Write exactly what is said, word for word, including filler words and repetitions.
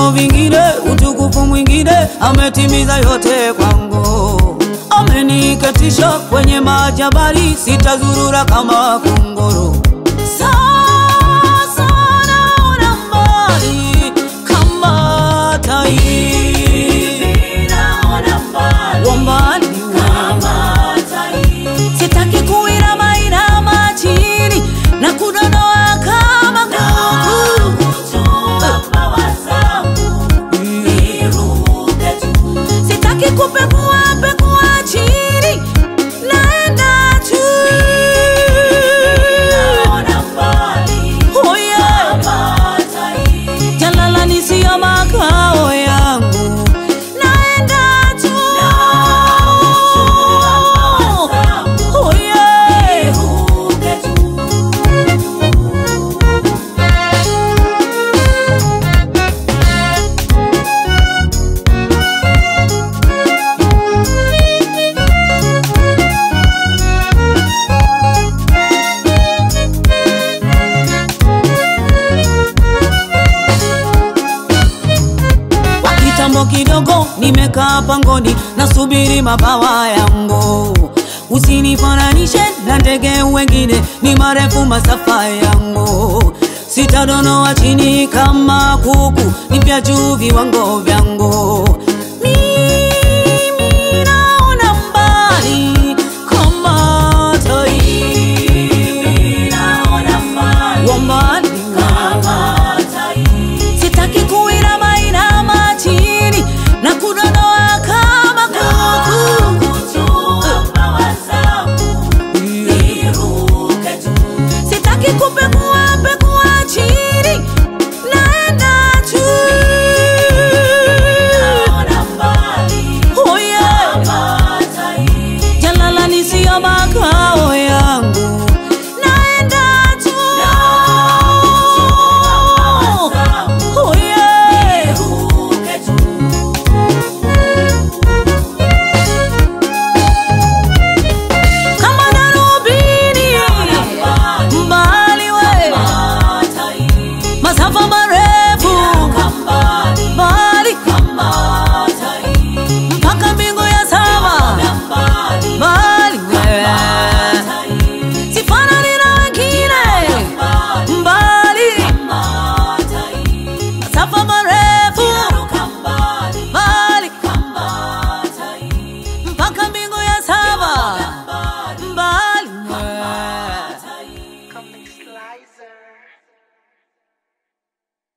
vigezo vingine, utukufu mwingine, ametimiza yote kwangu. Ameniketisha kwenye majabali, sitazurura kama kunguru. Sasa naona mbali kama tai, naona mbali mbali kama tai. Sitaki kuinama inama chini na kudonoa kama kuku. Sitaki kupekua pekua chini, naenda tu. Naona mbali kama tai. Jalala ni sio makao yangu, naenda tu. Oh yeah. Kitambo kidogo nimekaa pangoni, nasubiri mabawa yangu. Usinifananishe na ndege wengine, ni marefu masafa yangu. Sitadonoa chini kama kuku, nipya juu viwango vyangu. Mi